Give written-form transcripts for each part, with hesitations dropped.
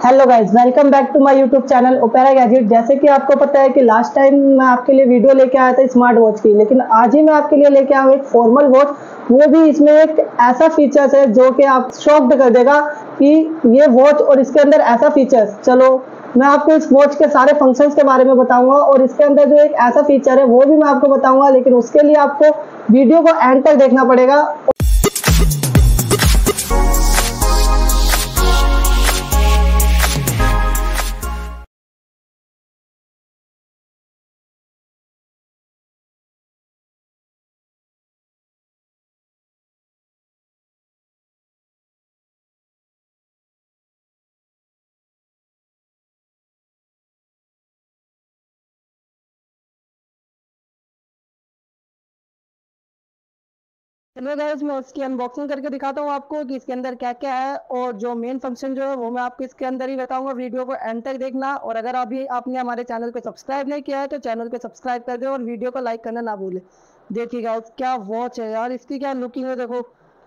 Hello guys, welcome back to my YouTube channel Opera gadget. जैसे कि आपको पता है कि लास्ट टाइम मैं आपके लिए वीडियो लेके आया था स्मार्ट वॉच की, लेकिन आज ही मैं आपके लिए लेके आया हूँ एक फॉर्मल वॉच। वो भी इसमें एक ऐसा फीचर्स है जो कि आप शॉक्ड कर देगा कि ये वॉच और इसके अंदर ऐसा फीचर्स। चलो मैं आपको इस वॉच के सारे फंक्शंस के बारे में बताऊंगा और इसके अंदर जो एक ऐसा फीचर है वो भी मैं आपको बताऊंगा, लेकिन उसके लिए आपको वीडियो को एंड तक देखना पड़ेगा। चलो गाइस, मैं उसकी अनबॉक्सिंग करके दिखाता हूँ आपको कि इसके अंदर क्या क्या है, और जो मेन फंक्शन जो है वो मैं आपको इसके अंदर ही बताऊंगा। वीडियो को एंड तक देखना, और अगर अभी आपने हमारे चैनल को सब्सक्राइब नहीं किया है तो चैनल को सब्सक्राइब कर दे और वीडियो को लाइक करना ना भूले। देखिए गाइस, क्या वॉच है यार, इसकी क्या लुकिंग है, देखो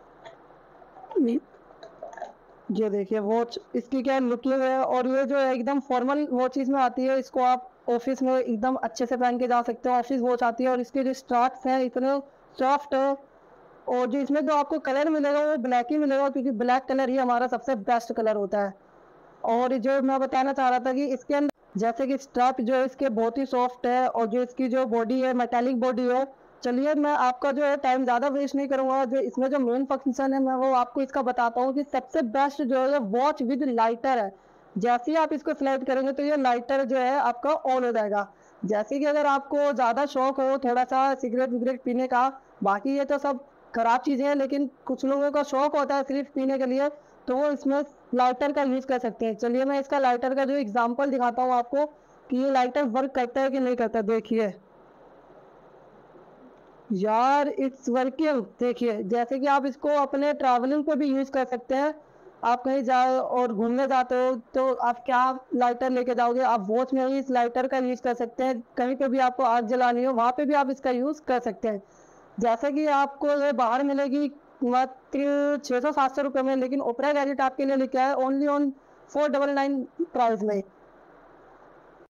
ये देखिए वॉच, इसकी क्या लुकिंग है। और ये जो है एकदम फॉर्मल वॉचेस में आती है, इसको आप ऑफिस में एकदम अच्छे से पहन के जा सकते हो। ऑफिस वॉच आती है और इसके जो स्ट्रैप्स हैं इतने सॉफ्ट है। और जो इसमें जो आपको कलर मिलेगा वो ब्लैक ही मिलेगा, क्योंकि ब्लैक कलर ही हमारा सबसे बेस्ट कलर होता है। और जो मैं बताना चाह रहा था कि इसके अंदर जैसे कि स्ट्रैप जो है इसके बहुत ही सॉफ्ट है, और जो इसकी जो बॉडी है मेटालिक बॉडी है। चलिए मैं आपका जो है टाइम ज़्यादा वेस्ट नहीं करूंगा, जो इसमें जो मेन फंक्शन है मैं वो आपको इसका बताता हूँ कि सबसे बेस्ट जो है वॉच विद लाइटर है। जैसे ही आप इसको सेलेक्ट करेंगे तो ये लाइटर जो है आपका ऑन हो जाएगा। जैसे कि अगर आपको ज़्यादा शौक हो थोड़ा सा सिगरेट विगरेट पीने का, बाकी ये तो सब खराब चीज़ें हैं, लेकिन कुछ लोगों का शौक होता है सिर्फ पीने के लिए, तो वो इसमें लाइटर का यूज़ कर सकते हैं। चलिए मैं इसका लाइटर का जो एग्जांपल दिखाता हूँ आपको कि ये लाइटर वर्क करता है कि नहीं करता। देखिए यार, इट्स वर्किंग। देखिए जैसे कि आप इसको अपने ट्रैवलिंग पे भी यूज़ कर सकते हैं। आप कहीं जाओ और घूमने जाते हो तो आप क्या लाइटर लेके जाओगे, आप वॉच में ही इस लाइटर का यूज़ कर सकते हैं। कहीं पे भी आपको आग जलानी हो वहाँ पे भी आप इसका यूज़ कर सकते हैं। जैसे कि आपको ये बाहर मिलेगी मात्र 600-700 रुपये में, लेकिन ओपेरा गैजेट आपके लिए लेके आया ओनली ऑन 499 प्राइस में।